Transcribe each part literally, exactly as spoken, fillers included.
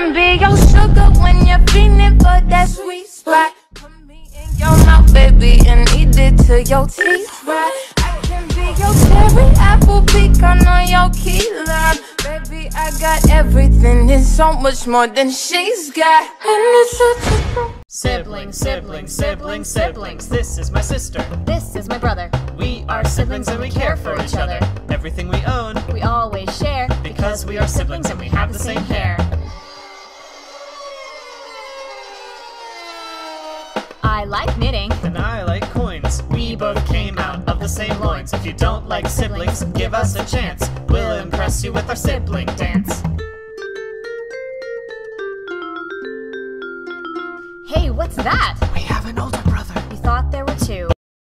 can be your sugar when you're feeling for that sweet spot. Put me in your mouth, baby, and eat it till your teeth rot. I can be your cherry, apple, pecan, or your key lime. Baby, I got everything, and so much more than she's got. And it's such a Siblings, siblings, siblings, siblings. This is my sister. This is my brother. We are siblings and we care for each other. Everything we own, we always share. Because we are siblings and we have the same hair. I like knitting. And I like coins. We both came out of the same loins. If you don't like siblings, give us a chance. We'll impress you with our sibling dance. Hey, what's that? We have an older brother. You thought there were two.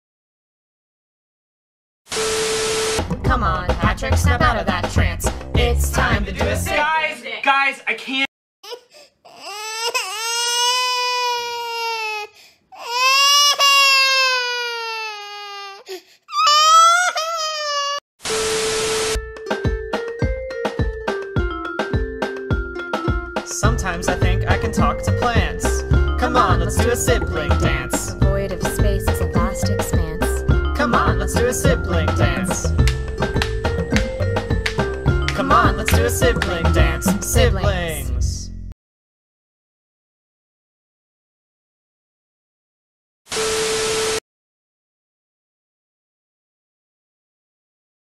Come on, Patrick, snap out of that trance. It's time to do a sibling. Guys, guys, I can't. Sometimes I think I can talk to plants. Come on, let's do a sibling dance. The void of space is a vast expanse. Come on, let's do a sibling dance. Come on, let's do a sibling dance. Sibling.